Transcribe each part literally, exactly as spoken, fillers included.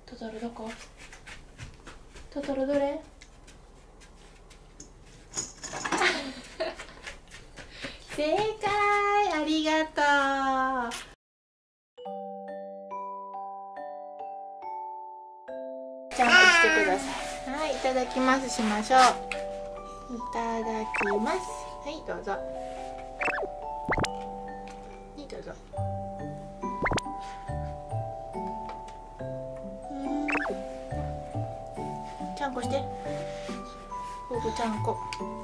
トトロどこ？トトロどれ？正解、ありがとう。ジャンプしてください。はい、いただきますしましょう。いただきます。はい、どうぞ。はい、どうぞ。ちゃんこして。ボブちゃんこ。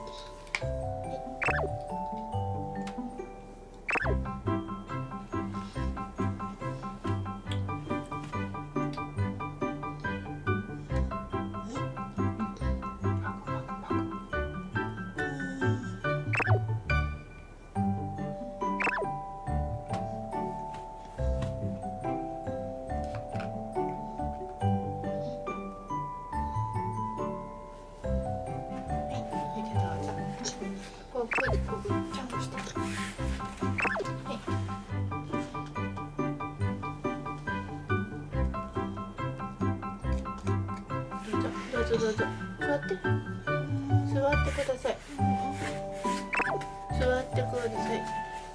こうこうこうちゃんとして。はい。どうぞどうぞどうぞ。座って座ってください。座ってください。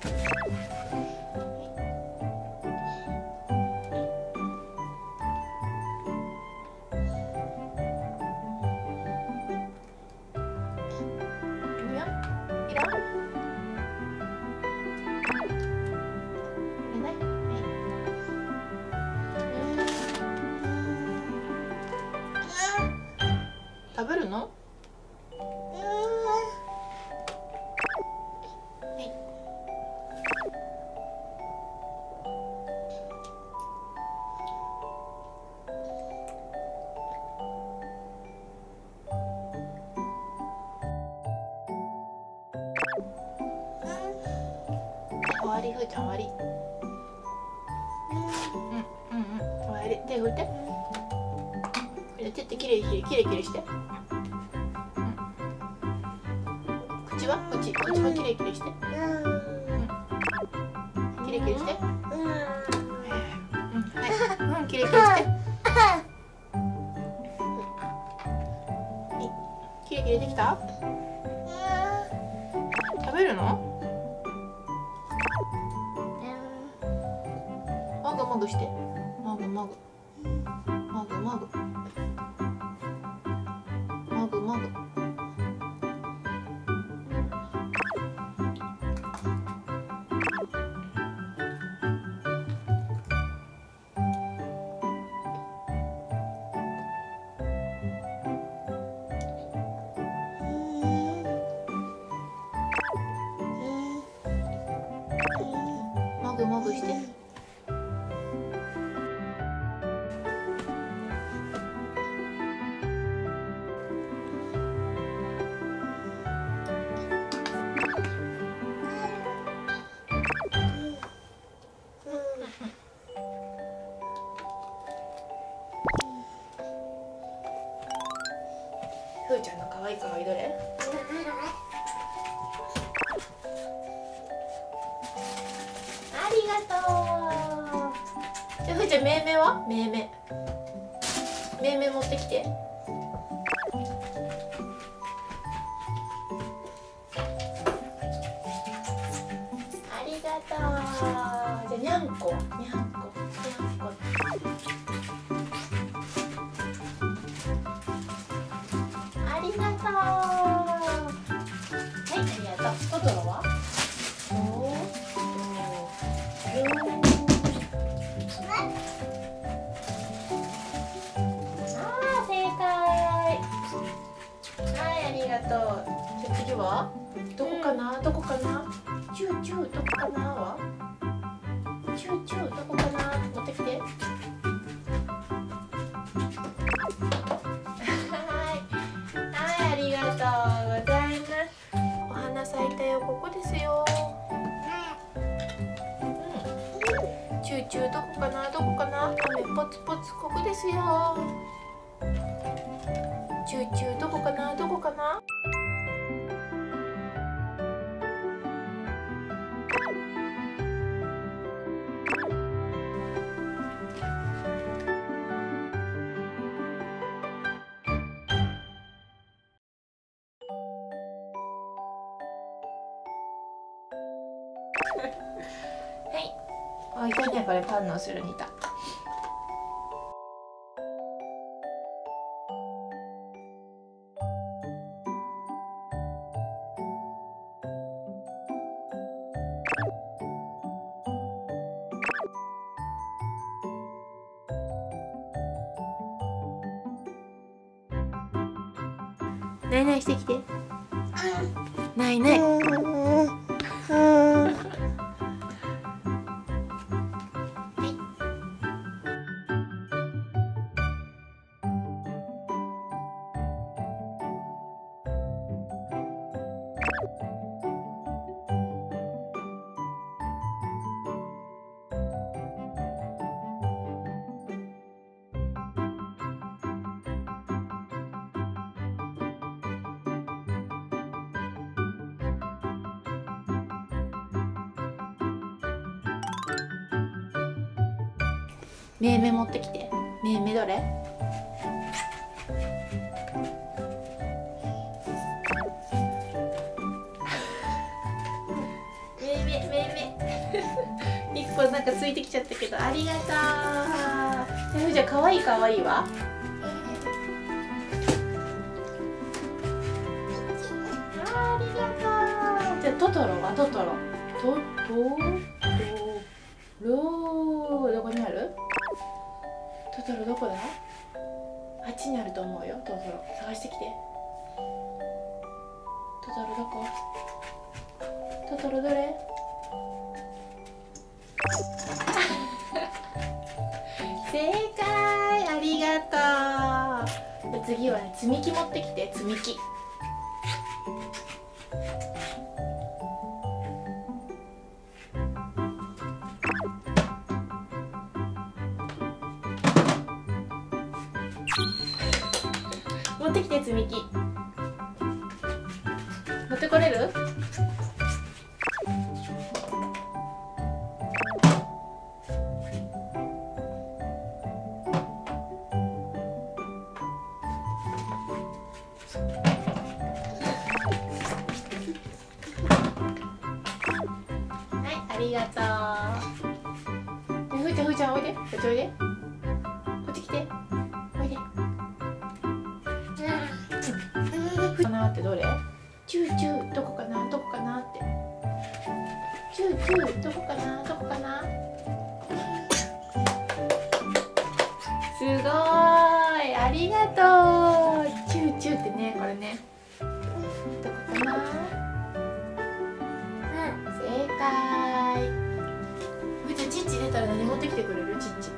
食べるの？はい。終わり、ふーちゃん終わり。うんうんうん、終わり。手拭いて。手ってきれいきれいきれいきれいして。口は口口はきれいきれいして。きれいきれいして。うんはい。うんきれいきれいして。きれいきれいできた？食べるの？もぐもぐして。もぐもぐ。もぐもぐ。もぐもぐ。もぐもぐして。ふーちゃんの可愛い可愛いどれ？ありがとう。じゃあふーちゃんめいめいは？めいめい。めいめい持ってきて。ありがとう。じゃあにゃんこは？にゃんこ。にゃんこ。ありがとう。はい、ありがとう。トトロは？おお。あー、正解。はい、ありがとう。じゃあ次は？どこかな？どこかな？チューチューどこかなは？チューチューどこかな？持ってきて。チューチューどこかなどこかな、雨ポツポツここですよ。チューチューどこかなどこかな。 あ、いたね、これパンの後ろにいた。ないないしてきて。ないない。めいめ持ってきて。めいめどれ？めいめめいめ。いっこなんかついてきちゃったけど、ありがとう。ふーちゃんかわいいかわいいわ。ありがとう。じゃあトトロはトトロ。トトロどこにある？トトロどこだ？あっちにあると思うよ。トトロ探してきて。トトロどこ？トトロどれ？正解、ありがとう。で次はね、積み木持ってきて。積み木。持ってきて、積み木。持ってこれる？はい、ありがとう。ふーちゃん、ふーちゃん、おいで。こっちおいで。こっち来て。おいで。かなってどれ？チューチューどこかなどこかなって。チューチューどこかなどこかな。すごーい、ありがとう。チューチューってね、これね。どこかな。うん、正解。ふーちゃん、チッチ出たら何持ってきてくれる？チッチ。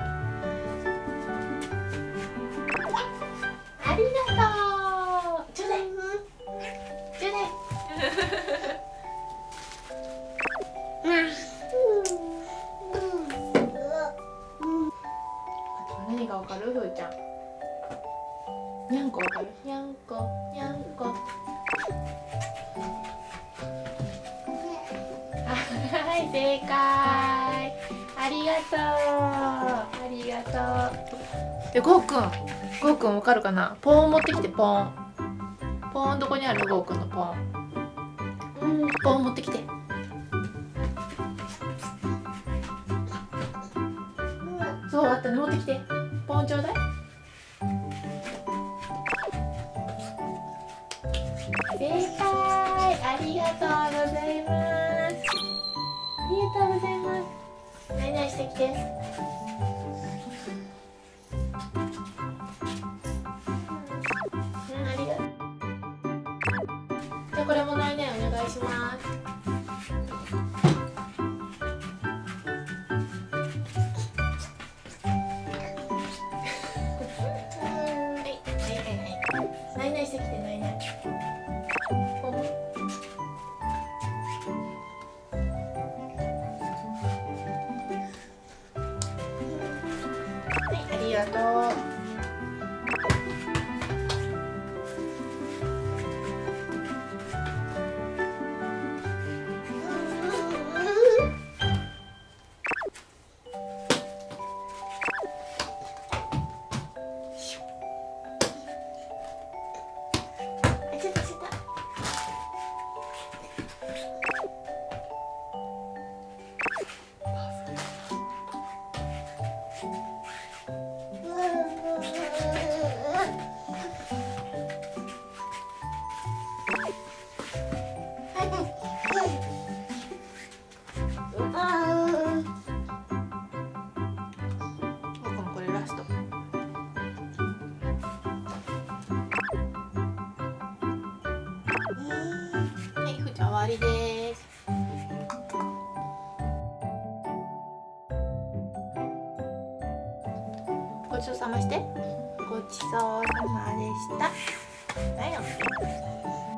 ありがとう。ちょうだい。ちょうだい。何がわかる？ふーちゃん。にゃんこわかる？にゃんこ、にゃんこ。はい、正解。ありがとう。ありがとう。で、ゴーくん。ゴーくんわかるかな？ポーン持ってきて、ポーン。ポーンどこにある？ゴーくんのポーン。うん、ポーン持ってきて。そう、あったね、持ってきて。ポーンちょうだい。正解、ありがとうございます。ありがとうございます。ないないしてきて。うん、ありがとう。じゃあこれもないないお願いします。ないないしてきて、ないない。はい、ありがとう。 ごちそうさまでした。はい、オッケー。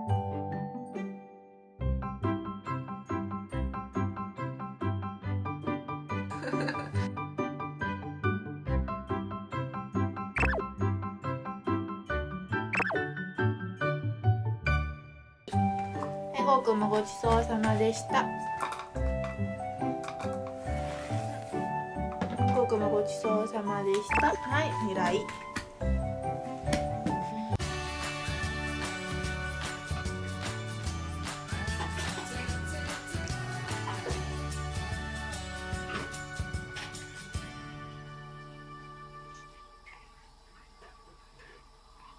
ゴーくんもごちそうさまでした。ゴーくんもごちそうさまでした。はい、フライ。